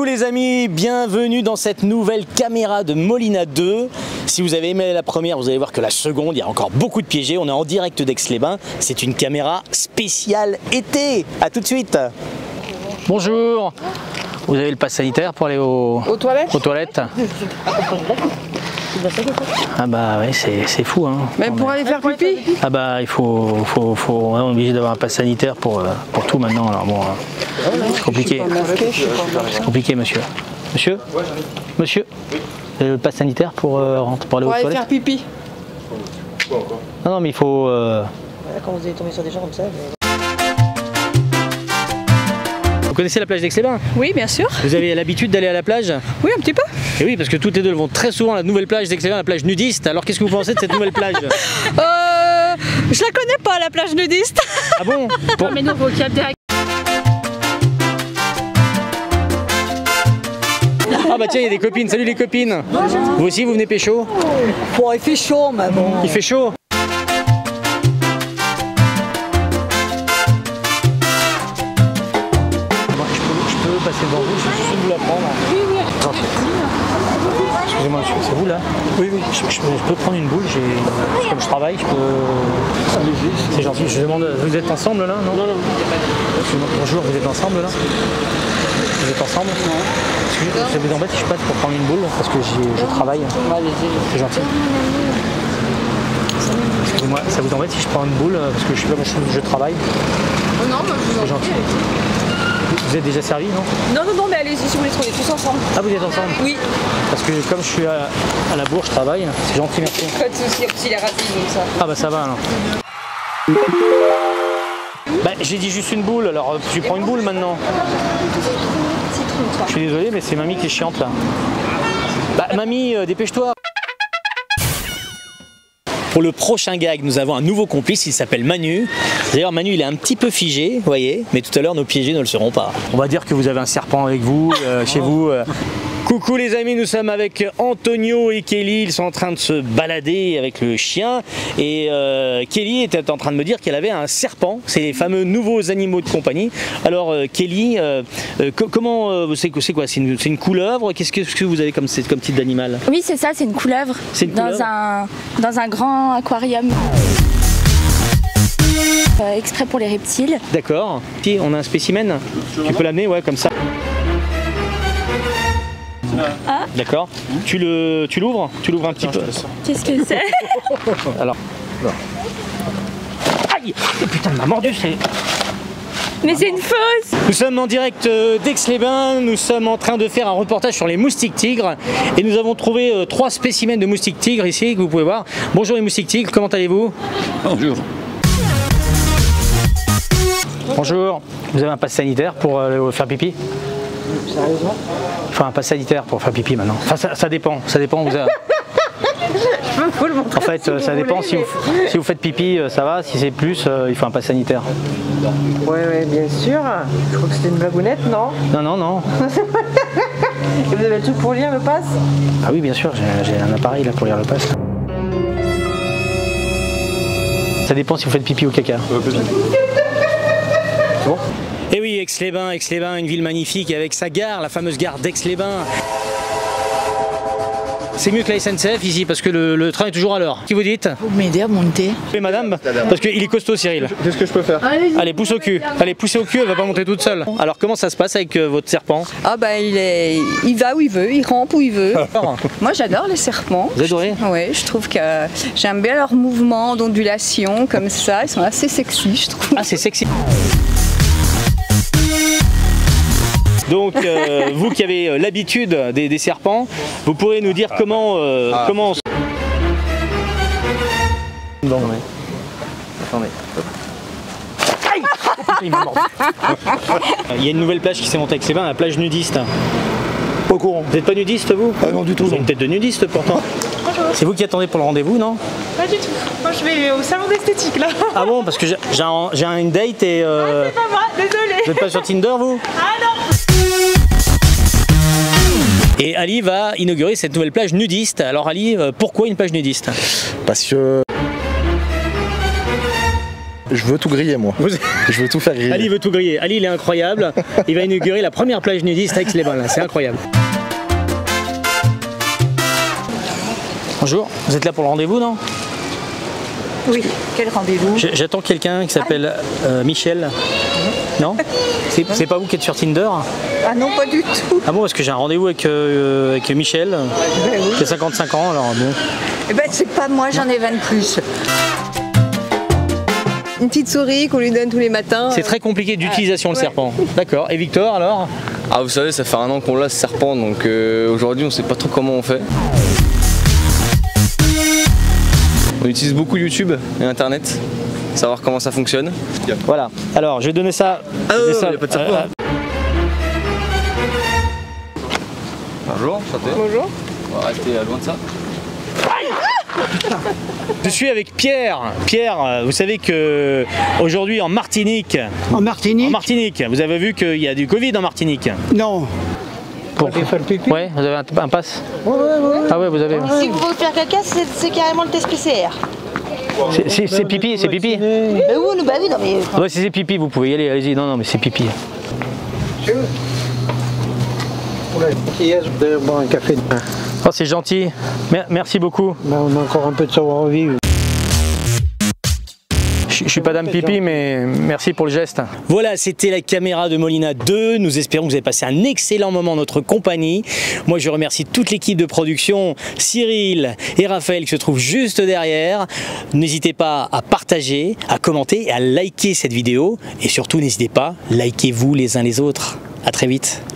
les amis, bienvenue dans cette nouvelle caméra de Molina 2. Si vous avez aimé la première, vous allez voir que la seconde, il y a encore beaucoup de piégés. On est en direct d'Aix-les-Bains. C'est une caméra spéciale été. A tout de suite. Bonjour. Vous avez le pass sanitaire pour aller aux toilettes. Ah bah ouais, c'est fou hein. Mais pour aller faire pipi. Ah bah il faut on est obligé d'avoir un pass sanitaire pour tout maintenant. Alors bon, c'est compliqué. C'est compliqué monsieur. Monsieur, vous avez le pass sanitaire pour aller aux toilettes. Pour aller faire pipi. Non mais il faut. Quand vous allez tomber sur des gens comme ça. Vous connaissez la plage d'Aix-les-Bains? Oui, bien sûr. Vous avez l'habitude d'aller à la plage? Oui, un petit peu. Et oui, parce que toutes les deux vont très souvent à la nouvelle plage d'Aix-les-Bains, la plage nudiste. Alors qu'est-ce que vous pensez de cette nouvelle plage? Je la connais pas, la plage nudiste. Ah bon? Pour... Mais non, vocabulaire. Ah bah tiens, il y a des copines. Salut les copines. Bonjour. Vous aussi, vous venez pécho? Bon, il fait chaud, mais bon. Il fait chaud? Je peux passer devant vous, je suis vous la prendre. Oui, oui. Excusez-moi monsieur, c'est vous là? Oui, oui. Je peux prendre une boule, comme je travaille, je peux... C'est gentil, je demande, vous êtes ensemble là? Non, non. Bonjour, vous êtes ensemble là? Vous êtes ensemble? Non. Ça vous embête si je passe pour prendre une boule parce que je travaille? C'est gentil. Excusez-moi, ça vous embête si je prends une boule parce que je travaille? Non, moi je vous en gentil. Vous êtes déjà servi, non? Non, mais allez-y si vous voulez, on est tous ensemble. Ah, vous êtes ensemble? Oui. Parce que comme je suis à la bourse, je travaille. C'est gentil, merci. Pas de soucis, petit les racistes donc ça. Ah bah ça va alors. Bah, j'ai dit juste une boule, alors tu prends une boule maintenant. Je suis désolé, mais c'est mamie qui est chiante là. Bah mamie, dépêche-toi. Pour le prochain gag, nous avons un nouveau complice, il s'appelle Manu. D'ailleurs, Manu, il est un petit peu figé, vous voyez, mais tout à l'heure, nos piégés ne le seront pas. On va dire que vous avez un serpent avec vous, chez vous. Coucou les amis, nous sommes avec Antonio et Kelly, ils sont en train de se balader avec le chien et Kelly était en train de me dire qu'elle avait un serpent, c'est les fameux nouveaux animaux de compagnie. Alors Kelly, comment, c'est quoi? C'est une couleuvre? Qu'est-ce que vous avez comme type d'animal? Oui c'est ça, c'est une couleuvre, dans un grand aquarium. Exprès pour les reptiles. D'accord, si on a un spécimen, tu peux l'amener, ouais, comme ça. Ah. D'accord. Tu l'ouvres? Tu l'ouvres un petit peu. Qu'est-ce que c'est? Alors. Aïe! Oh, putain, elle m'a mordu, c'est... Mais c'est une fausse! Nous sommes en direct d'Aix-les-Bains, nous sommes en train de faire un reportage sur les moustiques tigres et nous avons trouvé 3 spécimens de moustiques tigres ici que vous pouvez voir. Bonjour les moustiques tigres, comment allez-vous? Bonjour. Bonjour, vous avez un pass sanitaire pour faire pipi? Sérieusement? Enfin un pass sanitaire pour faire pipi maintenant. Enfin ça dépend, vous avez... En fait, ça dépend, si vous faites pipi, ça va, si c'est plus, il faut un pass sanitaire. Ouais, bien sûr. Je crois que c'était une blagounette, non? Non. Et vous avez tout pour lire le pass? Ah oui, bien sûr, j'ai un appareil là pour lire le pass. Ça dépend si vous faites pipi ou caca. Bon. Et oui, Aix-les-Bains, une ville magnifique avec sa gare, la fameuse gare d'Aix-les-Bains. C'est mieux que la SNCF ici parce que le train est toujours à l'heure. Qui vous dites? Vous m'aider à monter. Oui madame, parce qu'il est costaud Cyril. Qu'est-ce que je peux faire? Allez, pousse au cul. Allez, poussez au cul, elle va pas monter toute seule. Alors comment ça se passe avec votre serpent? Ah bah il va où il veut, il rampe où il veut. Moi j'adore les serpents. Vous adorez? Oui, je trouve que j'aime bien leurs mouvements d'ondulation comme ça, ils sont assez sexy je trouve. Ah c'est sexy. Donc vous qui avez l'habitude des serpents, vous pourrez nous dire comment... comment... Bon, ouais. Attendez. Aïe! Oh, putain, il m'a mordu. Il y a une nouvelle plage qui s'est montée avec Aix-les-Bains, la plage nudiste. Pas au courant. Vous n'êtes pas nudiste vous? Ah non du tout. Vous avez une tête de nudiste pourtant. Bonjour. C'est vous qui attendez pour le rendez-vous, non? Pas du tout. Moi je vais au salon d'esthétique là. Ah bon? Parce que j'ai une date et... Ah c'est pas moi, désolé. Vous n'êtes pas sur Tinder vous? Ah non. Et Ali va inaugurer cette nouvelle plage nudiste. Alors Ali, pourquoi une plage nudiste? Parce que Je veux tout griller, moi. Je veux tout faire griller. Ali veut tout griller. Ali, il est incroyable. Il va inaugurer la première plage nudiste à Aix-les-Bains, là. C'est incroyable. Bonjour, vous êtes là pour le rendez-vous, non? Oui, quel rendez-vous? J'attends quelqu'un qui s'appelle Michel. Non? C'est pas vous qui êtes sur Tinder? Ah non, pas du tout. Ah bon, parce que j'ai un rendez-vous avec Michel, qui a 55 ans, alors bon. Eh ben, c'est pas moi, j'en ai 20 de plus. Une petite souris qu'on lui donne tous les matins. C'est très compliqué d'utilisation le serpent. D'accord. Et Victor, alors? Ah, vous savez, ça fait 1 an qu'on l'a ce serpent, donc aujourd'hui on sait pas trop comment on fait. On utilise beaucoup YouTube et Internet, savoir comment ça fonctionne. Voilà. Alors, je vais donner ça. Il n'y a pas de serpent. Bonjour, santé. Bonjour. On va rester loin de ça. Je suis avec Pierre. Pierre, vous savez que aujourd'hui en Martinique. En Martinique? En Martinique. Vous avez vu qu'il y a du Covid en Martinique? Non. Pour faire le pipi? Ouais, vous avez un pass? Ouais. Ah ouais, vous avez. Si vous voulez faire caca, c'est carrément le test PCR. C'est pipi, c'est pipi? Bah oui, non mais... Ouais, si c'est pipi, vous pouvez y aller, allez-y. Non, mais c'est pipi. Boire un café. Oh, c'est gentil. Merci beaucoup. On a encore un peu de savoir-vivre. Je suis pas dame pipi, mais merci pour le geste. Voilà, c'était la caméra de Molina 2. Nous espérons que vous avez passé un excellent moment en notre compagnie. Moi, je remercie toute l'équipe de production, Cyril et Raphaël qui se trouvent juste derrière. N'hésitez pas à partager, à commenter et à liker cette vidéo. Et surtout, n'hésitez pas, likez-vous les uns les autres. À très vite.